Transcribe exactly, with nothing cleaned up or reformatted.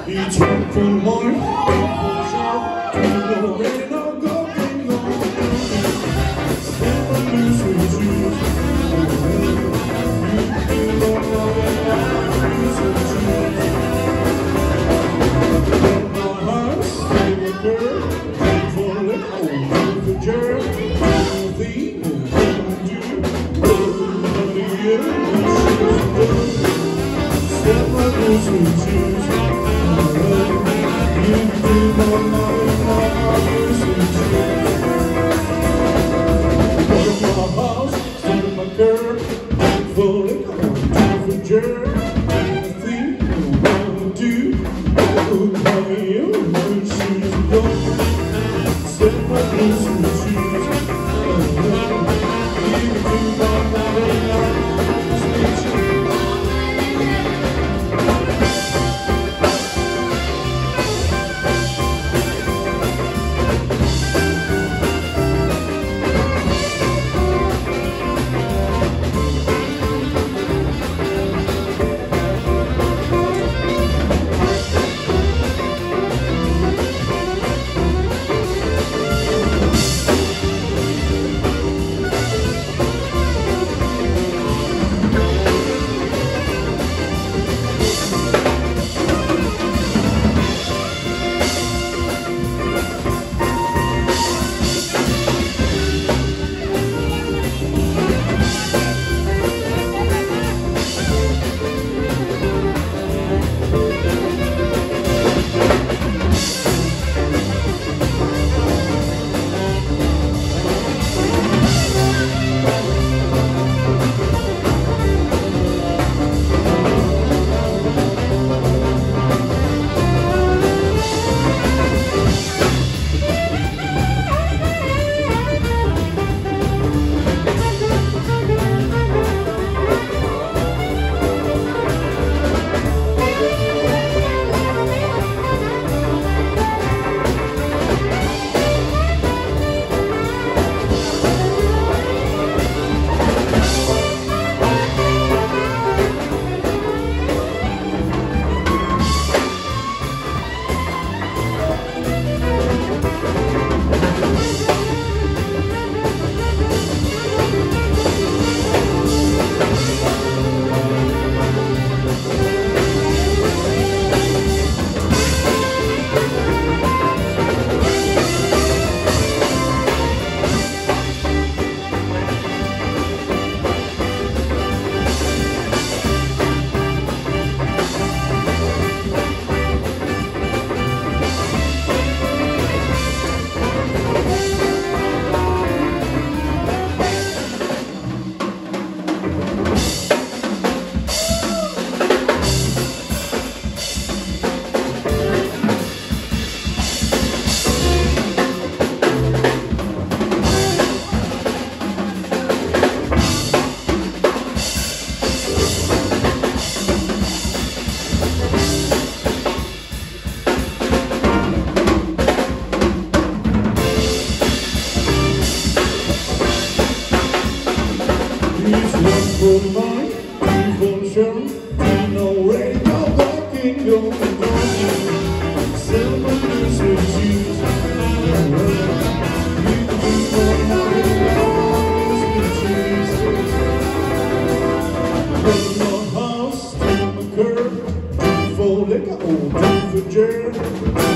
Each one for the morning, for sure. No rain, no going, no step on loose with shoes. You feel no more than loose with shoes. No hearts, stay with her. For the old, the jerk, the step on loose with shoes. You do more, more, more, more loose with shoes. Go to my house, stay in my curb, full of the jerk, the thief, one, two, oh, honey, you with shoes, go. Step on loose with shoes. You do more, more, more loose with shoes. He's one for the money, two for the show. Ain't no rain, no walking, no walking. Silver loose with shoes. You can do more money, no loose with shoes. From my house to my curb, two for liquor, oh, two for jerk.